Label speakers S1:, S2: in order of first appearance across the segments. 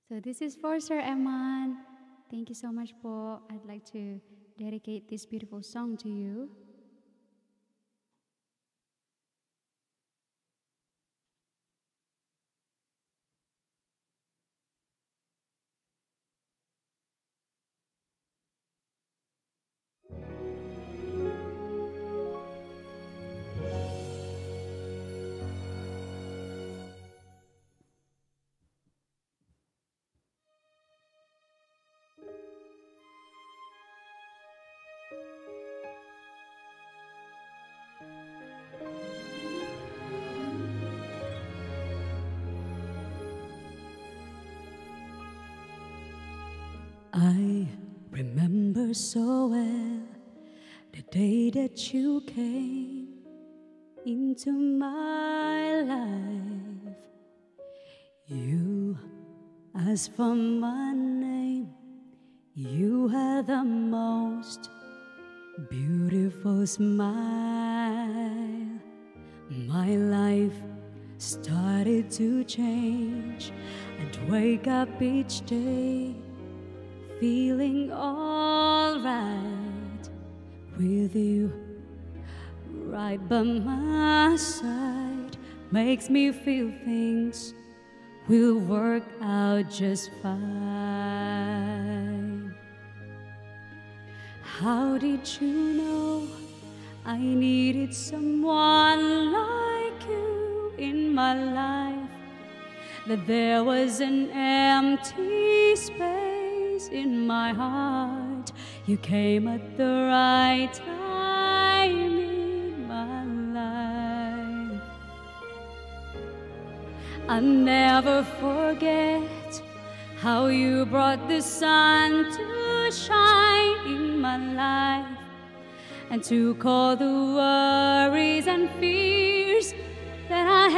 S1: So this is for Sir Eman. Thank you so much po. I'd like to dedicate this beautiful song to you.
S2: I remember so well the day that you came into my life. You asked for my name. You had the most beautiful smile. My life started to change. I'd wake up each day feeling alright with you right by my side. Makes me feel things will work out just fine. How did you know I needed someone like you in my life? That there was an empty space in my heart. You came at the right time in my life. I'll never forget how you brought the sun to shine in my life and took all the worries and fears that I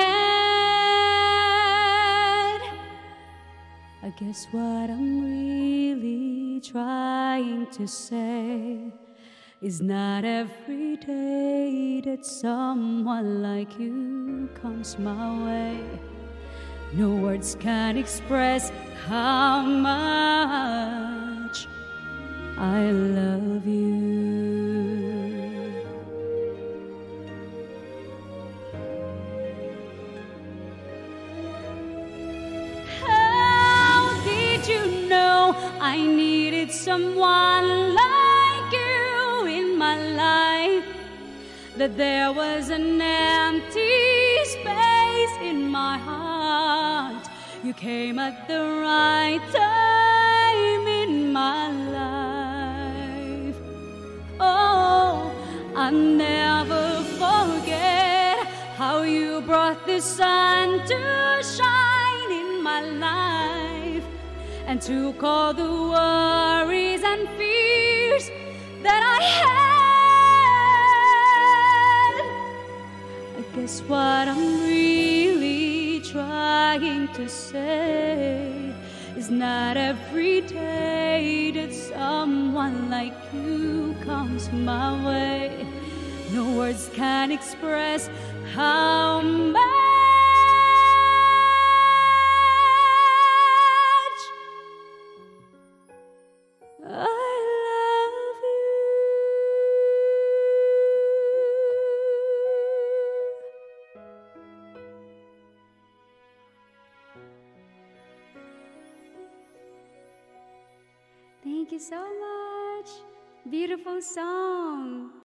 S2: had. I guess what I'm really trying to say is not every day that someone like you comes my way. No words can express how much I love you. I needed someone like you in my life. That there was an empty space in my heart. You came at the right time in my life. Oh, I'll never forget how you brought the sun to shine in my life and took all the worries and fears that I had. I guess what I'm really trying to say is not every day that someone like you comes my way. No words can express how much
S1: Thank you so much. Beautiful song.